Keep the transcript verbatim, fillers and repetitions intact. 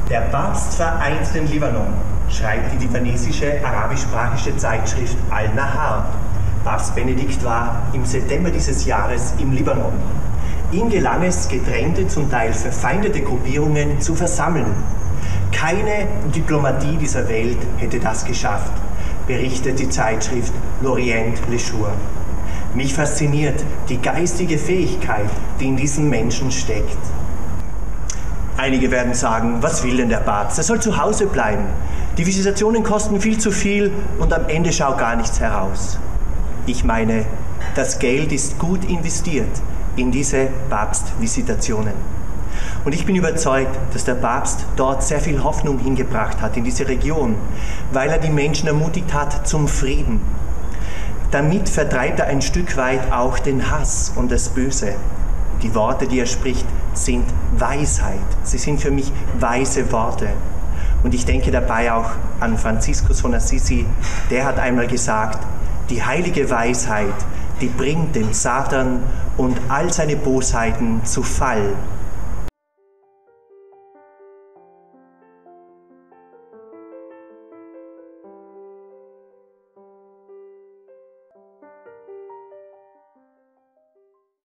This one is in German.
Der Papst vereint den Libanon, schreibt die libanesische arabischsprachige Zeitschrift Al-Nahar. Papst Benedikt war im September dieses Jahres im Libanon. Ihm gelang es, gedrängte, zum Teil verfeindete Gruppierungen zu versammeln. Keine Diplomatie dieser Welt hätte das geschafft, berichtet die Zeitschrift L'Orient Le Jour. Mich fasziniert die geistige Fähigkeit, die in diesen Menschen steckt. Einige werden sagen, was will denn der Papst? Er soll zu Hause bleiben. Die Visitationen kosten viel zu viel und am Ende schaut gar nichts heraus. Ich meine, das Geld ist gut investiert in diese Papstvisitationen. Und ich bin überzeugt, dass der Papst dort sehr viel Hoffnung hingebracht hat in diese Region, weil er die Menschen ermutigt hat zum Frieden. Damit vertreibt er ein Stück weit auch den Hass und das Böse. Die Worte, die er spricht, sind Weisheit. Sie sind für mich weise Worte. Und ich denke dabei auch an Franziskus von Assisi. Der hat einmal gesagt, die heilige Weisheit, die bringt den Satan und all seine Bosheiten zu Fall